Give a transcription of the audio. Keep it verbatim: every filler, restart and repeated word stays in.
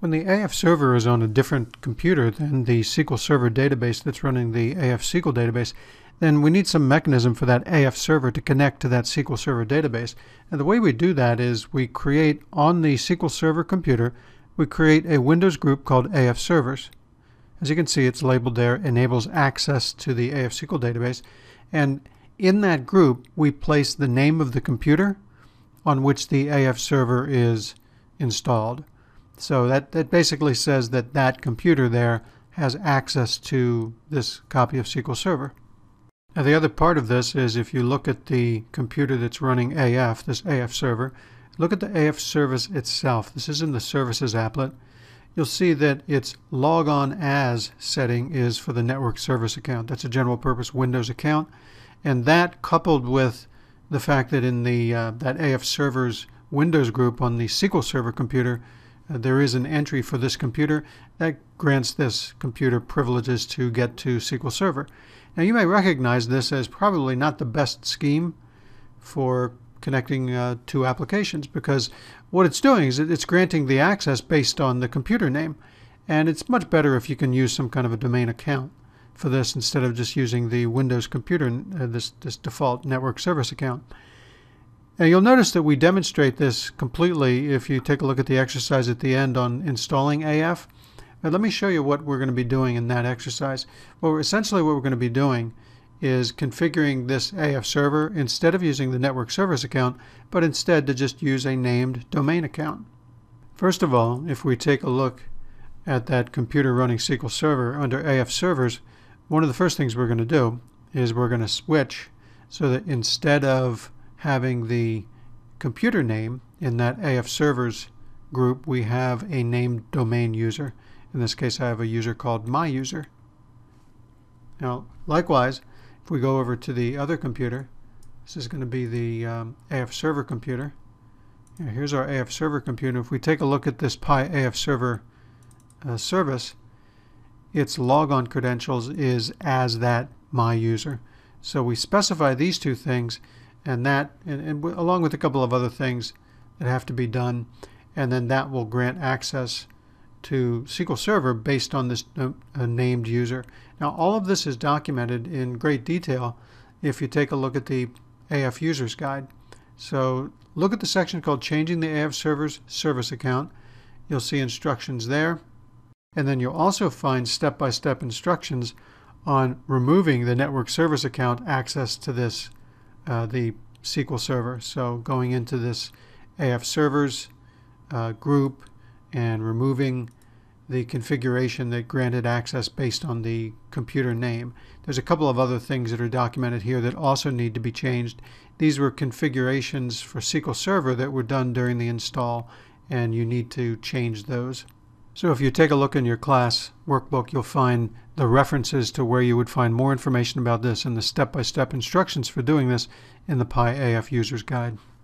When the A F server is on a different computer than the S Q L Server database that's running the A F S Q L database, then we need some mechanism for that A F server to connect to that S Q L Server database. And the way we do that is we create on the S Q L Server computer, we create a Windows group called A F Servers. As you can see, it's labeled there, enables access to the A F S Q L database. And in that group, we place the name of the computer on which the A F server is installed. So that, that basically says that that computer there has access to this copy of S Q L Server. Now the other part of this is if you look at the computer that's running A F, this A F server, look at the A F service itself. This is in the services applet. You'll see that its logon as setting is for the network service account. That's a general purpose Windows account. And that coupled with the fact that in the uh, that A F server's Windows group on the S Q L Server computer, uh, there is an entry for this computer that grants this computer privileges to get to S Q L Server. Now you may recognize this as probably not the best scheme for connecting uh, two applications, because what it's doing is it's granting the access based on the computer name, and it's much better if you can use some kind of a domain account for this instead of just using the Windows computer, uh, this, this default network service account. Now you'll notice that we demonstrate this completely if you take a look at the exercise at the end on installing A F. Now let me show you what we're going to be doing in that exercise. Well, we're, essentially what we're going to be doing is configuring this A F server instead of using the network service account, but instead to just use a named domain account. First of all, if we take a look at that computer running S Q L Server under A F servers, one of the first things we're going to do is we're going to switch so that instead of having the computer name in that A F servers group, we have a named domain user. In this case, I have a user called my user. Now, likewise, if we go over to the other computer, this is going to be the um, A F server computer. Now, here's our A F server computer. If we take a look at this Pi A F server uh, service, its logon credentials is as that my user. So we specify these two things, and that, and, and along with a couple of other things that have to be done, and then that will grant access to S Q L Server based on this uh, named user. Now all of this is documented in great detail if you take a look at the A F Users Guide. So look at the section called Changing the A F Server's Service Account. You'll see instructions there. And then you'll also find step-by-step instructions on removing the network service account access to this, uh, the S Q L Server. So going into this A F servers uh, group and removing the configuration that granted access based on the computer name. There's a couple of other things that are documented here that also need to be changed. These were configurations for S Q L Server that were done during the install, and you need to change those. So if you take a look in your class workbook, you'll find the references to where you would find more information about this and the step-by-step instructions for doing this in the Pi A F Users Guide.